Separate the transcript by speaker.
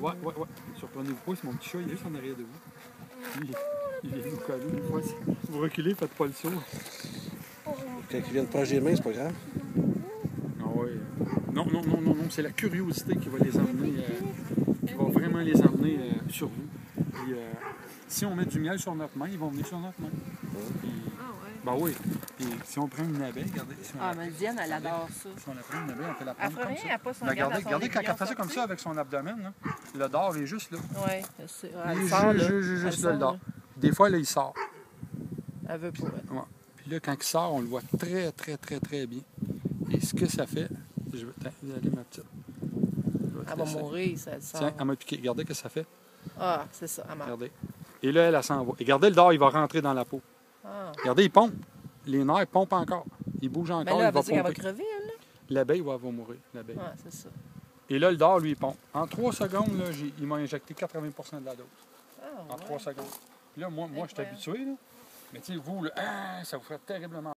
Speaker 1: Ouais. Surprenez-vous pas, c'est mon petit chat, il est juste en arrière de vous. Il vient nous coller une fois. Si vous reculez, faites pas le saut.
Speaker 2: Quand ils viennent proche des mains, c'est pas grave.
Speaker 1: Ah ouais. Non, c'est la curiosité qui va les emmener, qui va vraiment les emmener sur vous. Puis, si on met du miel sur notre main, ils vont venir sur notre main. Puis, ben oui. Puis si on prend une abeille, regardez. Si
Speaker 3: mais Diane, elle adore ça.
Speaker 1: Si on la prend une abeille, on peut la
Speaker 3: Elle
Speaker 1: prendre
Speaker 3: ferait
Speaker 1: comme
Speaker 3: rien,
Speaker 1: ça.
Speaker 3: elle passe son
Speaker 1: Regardez quand elle fait ça comme
Speaker 3: sorti.
Speaker 1: ça avec son abdomen, là, le dard est juste là.
Speaker 3: Oui, elle
Speaker 1: Il
Speaker 3: sort, là.
Speaker 1: est juste là, le dard. Des fois, là, il sort.
Speaker 3: Elle veut pas.
Speaker 1: Ouais. Puis là, quand il sort, on le voit très bien. Et ce que ça fait, je vais aller ma petite.
Speaker 3: Elle va mourir, ça sort.
Speaker 1: Tiens, elle m'a piqué. Regardez ce que ça fait.
Speaker 3: Ah, c'est ça, elle meurt.
Speaker 1: Regardez. Et là, elle s'en va. Et regardez, le dard, il va rentrer dans la peau.
Speaker 3: Ah.
Speaker 1: Regardez, il pompe. Les nerfs pompent encore. Il bouge encore,
Speaker 3: Mais là,
Speaker 1: il
Speaker 3: elle
Speaker 1: va
Speaker 3: va dire qu'elle va
Speaker 1: pomper.
Speaker 3: crever, elle, là?
Speaker 1: L'abeille va mourir. L'abeille.
Speaker 3: Ah, c'est ça.
Speaker 1: Et là, le dard, lui, il pompe. En 3 secondes, là, il m'a injecté 80% de la dose.
Speaker 3: Ah,
Speaker 1: En 3 secondes. Puis là, moi je suis habitué, là. Mais tu sais, vous, là, ça vous ferait terriblement